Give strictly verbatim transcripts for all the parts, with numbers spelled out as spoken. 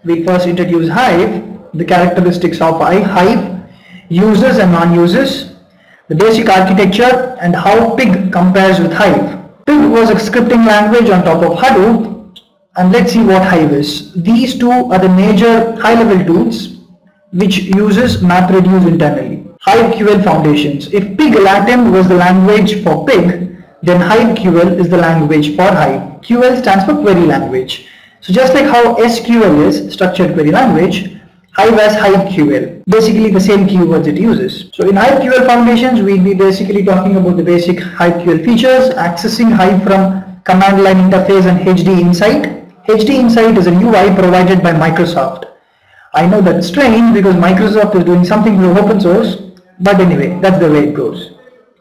we first introduce Hive, the characteristics of Hive, users and non-users, the basic architecture, and how Pig compares with Hive. Pig was a scripting language on top of Hadoop, and let's see what Hive is. These two are the major high-level tools which uses MapReduce internally. HiveQL foundations. If Pig Latin was the language for Pig, then HiveQL is the language for Hive. Q L stands for query language. So just like how S Q L is structured query language, Hive has HiveQL. Basically the same keywords it uses. So in HiveQL foundations, we'll be basically talking about the basic HiveQL features, accessing Hive from command line interface and H D Insight. H D Insight is a U I provided by Microsoft. I know that's strange because Microsoft is doing something with open source, but anyway, that's the way it goes.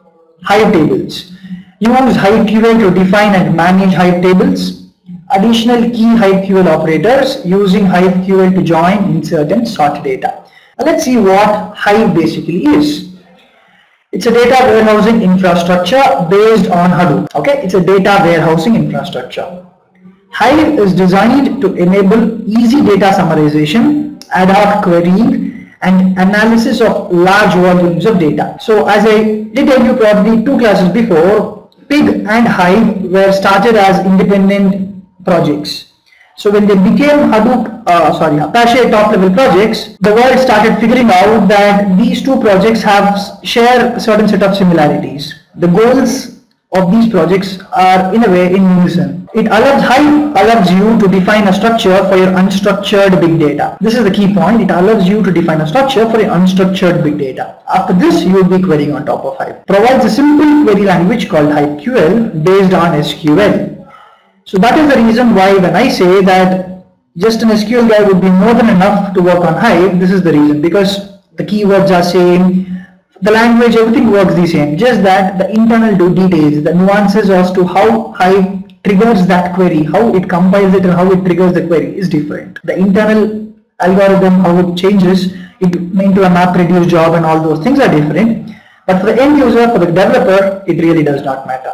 Hive tables. Use HiveQL to define and manage Hive tables. Additional key HiveQL operators using HiveQL to join, insert and sort data. Now let's see what Hive basically is. It's a data warehousing infrastructure based on Hadoop. Okay, it's a data warehousing infrastructure. Hive is designed to enable easy data summarization, ad hoc querying, and analysis of large volumes of data. So as I did tell you probably two classes before, Pig and Hive were started as independent projects. So when they became Hadoop, uh, sorry, Apache top level projects, the world started figuring out that these two projects have share a certain set of similarities. The goals of these projects are in a way in unison. It allows Hive allows you to define a structure for your unstructured big data. This is the key point. It allows you to define a structure for your unstructured big data. After this, you will be querying on top of Hive. Provides a simple query language called HiveQL based on S Q L. So that is the reason why when I say that just an S Q L guy would be more than enough to work on Hive, this is the reason, because the keywords are same, the language, everything works the same, just that the internal details, the nuances as to how Hive triggers that query, how it compiles it and how it triggers the query is different. The internal algorithm, how it changes it into a MapReduce job and all those things are different, but for the end user, for the developer, it really does not matter.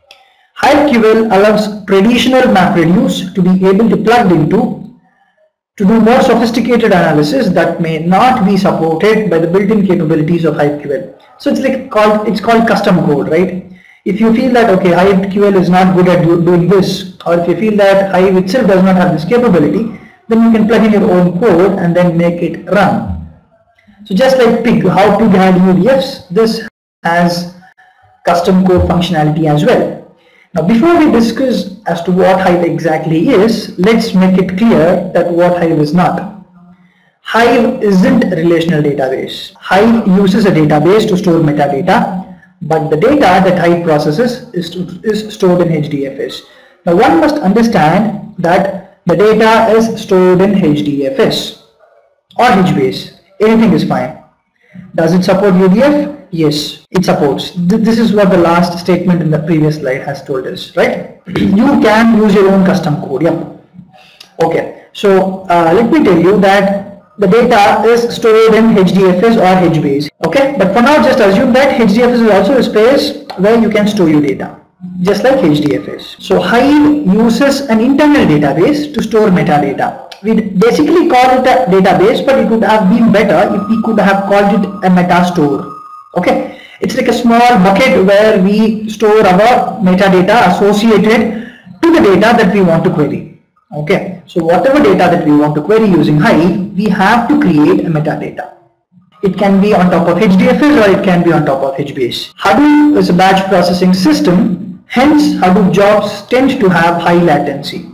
HiveQL allows traditional MapReduce to be able to plug into to do more sophisticated analysis that may not be supported by the built-in capabilities of HiveQL. So it's like called it's called custom code, right? If you feel that okay, HiveQL is not good at do, doing this, or if you feel that Hive itself does not have this capability, then you can plug in your own code and then make it run. So just like Pig, how Pig had U D Fs, this has custom code functionality as well. Now before we discuss as to what Hive exactly is, let's make it clear that what Hive is not. Hive isn't a relational database. Hive uses a database to store metadata, but the data that Hive processes is, to, is stored in H D F S. Now one must understand that the data is stored in H D F S or HBase. Anything is fine. Does it support U D F? Yes, it supports. This is what the last statement in the previous slide has told us, right? You can use your own custom code. Yep. Okay. So uh, let me tell you that the data is stored in H D F S or HBase. Okay. But for now, just assume that H D F S is also a space where you can store your data, just like H D F S. So Hive uses an internal database to store metadata. We basically call it a database, but it would have been better if we could have called it a metastore. Okay, it's like a small bucket where we store our metadata associated to the data that we want to query. Okay, so whatever data that we want to query using Hive, we have to create a metadata. It can be on top of H D F S or it can be on top of HBase. Hadoop is a batch processing system, hence Hadoop jobs tend to have high latency.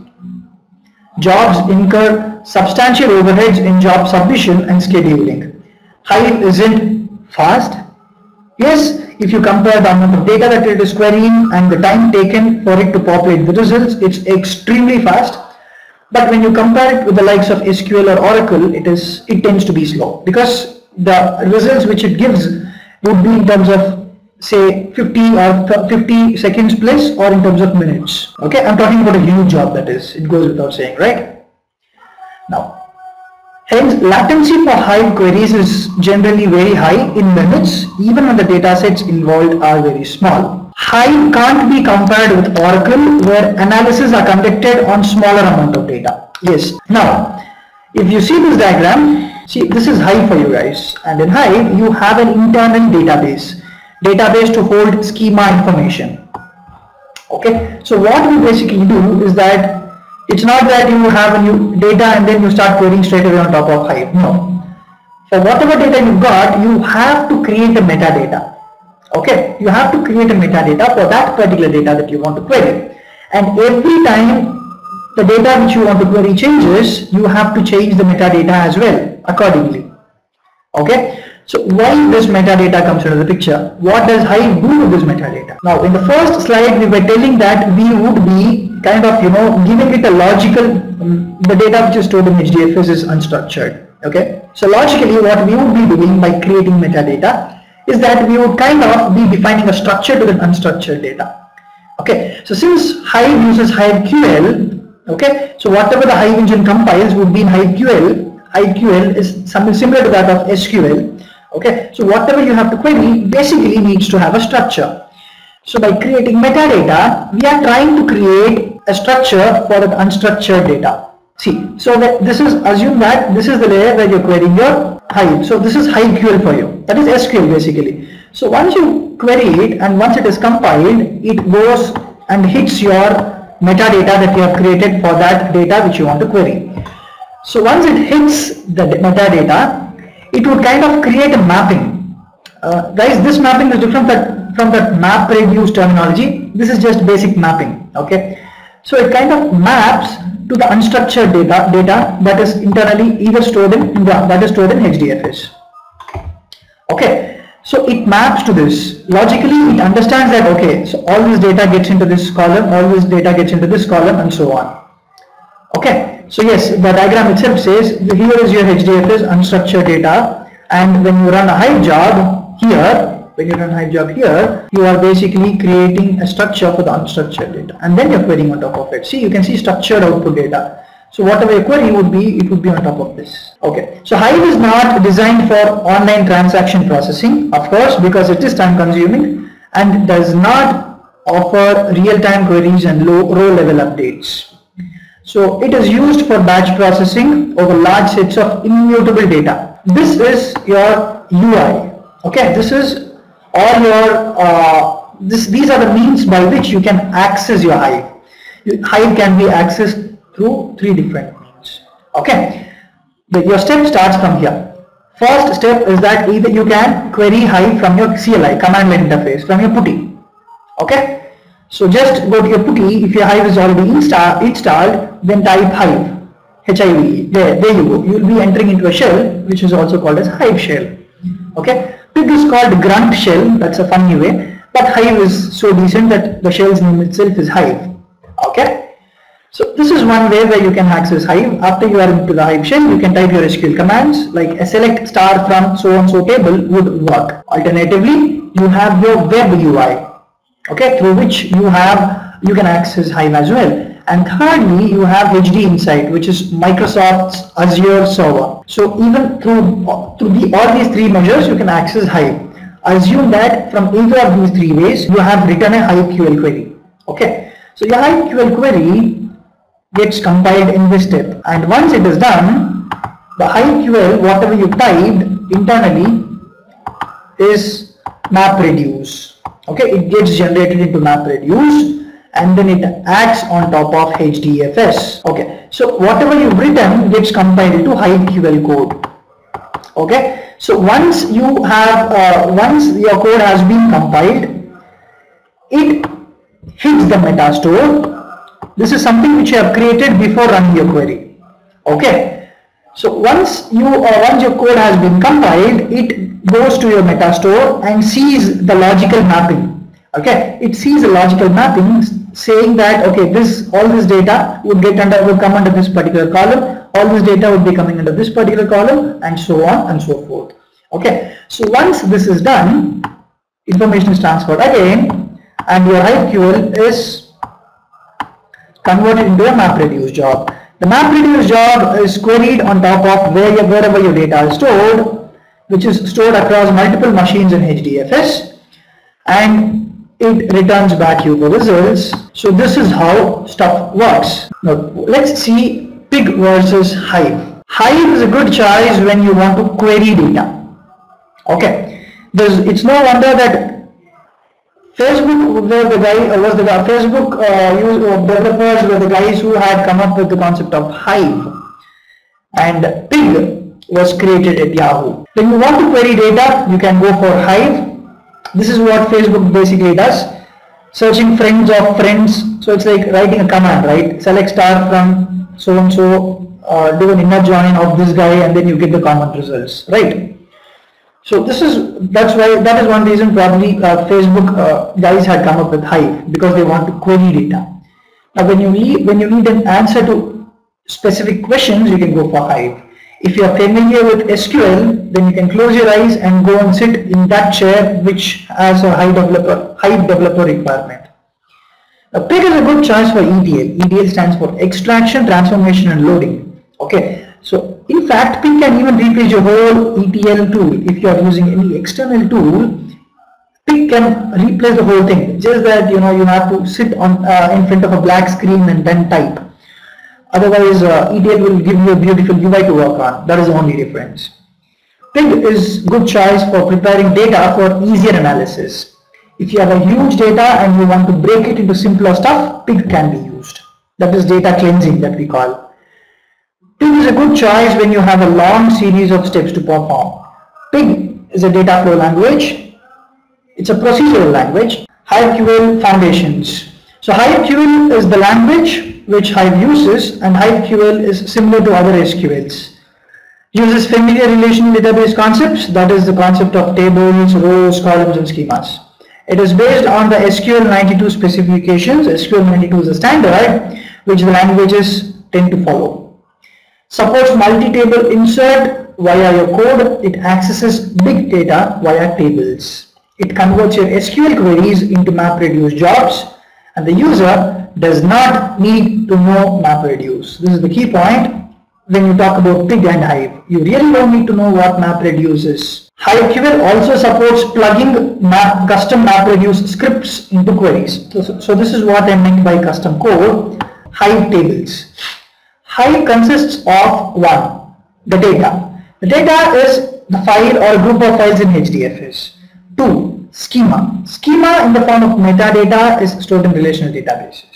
Jobs incur substantial overheads in job submission and scheduling. Hive isn't fast. Yes, if you compare the amount of data that it is querying and the time taken for it to populate the results, it's extremely fast. But when you compare it with the likes of S Q L or Oracle, it is it tends to be slow because the results which it gives would be in terms of say fifty or fifty seconds plus or in terms of minutes. Okay, I'm talking about a huge job, that is, it goes without saying, right? Now, hence latency for Hive queries is generally very high in minutes, even when the data sets involved are very small. Hive can't be compared with Oracle, where analysis are conducted on smaller amount of data. Yes. Now, If you see this diagram, see, this is Hive for you guys, and in Hive you have an internal database database to hold schema information. Okay, so what we basically do is that it's not that you have a new data and then you start querying straight away on top of Hive. No, for whatever data you got, you have to create a metadata. Okay, you have to create a metadata for that particular data that you want to query, and every time the data which you want to query changes, you have to change the metadata as well accordingly. Okay, so why this metadata comes into the picture? What does Hive do with this metadata? Now, in the first slide we were telling that we would be kind of, you know, giving it a logical, um, the data which is stored in H D F S is unstructured. Okay, so logically what we would be doing by creating metadata is that we would kind of be defining a structure to the unstructured data. Okay, so since Hive uses HiveQL, okay, so whatever the Hive engine compiles would be in HiveQL. HiveQL is something similar to that of S Q L. Okay, so whatever you have to query basically needs to have a structure. So by creating metadata, we are trying to create a structure for the unstructured data. See, so that this is, assume that this is the layer where you're querying your Hive. So this is HiveQL for you. That is S Q L basically. So once you query it and once it is compiled, it goes and hits your metadata that you have created for that data which you want to query. So once it hits the metadata, it would kind of create a mapping. Uh, guys, this mapping is different that, from that map reduce terminology. This is just basic mapping. Okay, so it kind of maps to the unstructured data data that is internally either stored in that is stored in H D F S. Okay, so it maps to this. Logically, it understands that, okay, so all this data gets into this column, all this data gets into this column, and so on. Okay, so yes, the diagram itself says here is your H D F S unstructured data, and when you run a Hive job here, when you run a Hive job here, you are basically creating a structure for the unstructured data, and then you're querying on top of it. See, you can see structured output data. So whatever your query would be, it would be on top of this. Okay, so Hive is not designed for online transaction processing, of course, because it is time consuming and does not offer real-time queries and low row level updates. So it is used for batch processing over large sets of immutable data. This is your U I. Okay, this is all your uh, this these are the means by which you can access your Hive. Hive can be accessed through three different means. Okay, but your step starts from here. First step is that either you can query Hive from your C L I, command line interface, from your putty. Okay, so just go to your putty. If your Hive is already insta installed, then type Hive, H I V E. There, there you go. You will be entering into a shell which is also called as Hive shell. Okay, pig is called grunt shell. That's a funny way, but Hive is so decent that the shell's name itself is Hive. Okay, so this is one way where you can access Hive. After you are into the Hive shell, you can type your S Q L commands like a select star from so and so table would work. Alternatively, you have your web U I, okay, through which you have you can access Hive as well. And thirdly, you have H D Insight, which is Microsoft's Azure server. So even through through the all these three measures, you can access Hive. Assume that from either of these three ways, you have written a HiveQL query. Okay, so your HiveQL query gets compiled in this step, and once it is done, the HiveQL, whatever you typed internally, is MapReduce. Okay, it gets generated into MapReduce, and then it acts on top of H D F S. Okay, so whatever you've written gets compiled into HiveQL code. Okay, so once you have uh, once your code has been compiled, it hits the metastore. This is something which you have created before running your query. Okay, so once you uh, once your code has been compiled, it goes to your metastore and sees the logical mapping. Okay, it sees a logical mapping saying that, okay, this all this data would get under would come under this particular column, all this data would be coming under this particular column, and so on and so forth. Okay, so once this is done, information is transferred again, and your HiveQL is converted into a MapReduce job. The MapReduce job is queried on top of where your, wherever your data is stored, which is stored across multiple machines in H D F S, and it returns back you the results. So this is how stuff works. Now let's see Pig versus Hive. Hive is a good choice when you want to query data. Okay, There's, it's no wonder that Facebook were the guy was the guy, Facebook uh, use, uh, developers were the guys who had come up with the concept of Hive, and Pig was created at Yahoo. When you want to query data, you can go for Hive. This is what Facebook basically does. Searching friends of friends. So it's like writing a command, right? Select star from so and so, uh, do an inner join of this guy, and then you get the common results, right? So this is that's why that is one reason probably uh, Facebook uh, guys had come up with Hive, because they want to query data. Now when you need when you need an answer to specific questions, you can go for Hive. If you are familiar with S Q L, then you can close your eyes and go and sit in that chair which has a Hive developer, Hive developer requirement. Now, Pig is a good choice for E T L. E T L stands for extraction, transformation, and loading. Okay, so in fact, Pig can even replace your whole E T L tool. If you are using any external tool, Pig can replace the whole thing. Just that you know you have to sit on uh, in front of a black screen and then type. Otherwise, uh, E T L will give you a beautiful U I to work on. That is the only difference. Pig is good choice for preparing data for easier analysis. If you have a huge data and you want to break it into simpler stuff, Pig can be used. That is data cleansing that we call. Pig is a good choice when you have a long series of steps to perform. Pig is a data flow language. It's a procedural language. HiveQL foundations. So HiveQL is the language which Hive uses, and HiveQL is similar to other S Q Ls. Uses familiar relational database concepts, that is the concept of tables, rows, columns, and schemas. It is based on the S Q L ninety-two specifications. S Q L ninety-two is a standard which the languages tend to follow. Supports multi-table insert via your code. It accesses big data via tables. It converts your S Q L queries into MapReduce jobs, and the user does not need to know MapReduce. This is the key point when you talk about Pig and Hive. You really don't need to know what MapReduce is. HiveQL also supports plugging map, custom MapReduce scripts into queries. So, so this is what I meant by custom code. Hive tables. Hive consists of one, the data. The data is the file or a group of files in H D F S. Two, schema. Schema in the form of metadata is stored in relational databases.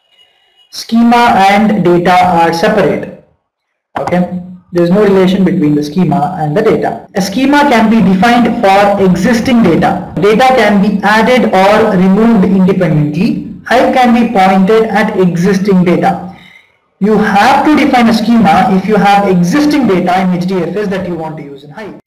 Schema and data are separate. Okay, there is no relation between the schema and the data. A schema can be defined for existing data. Data can be added or removed independently. Hive can be pointed at existing data. You have to define a schema if you have existing data in H D F S that you want to use in Hive.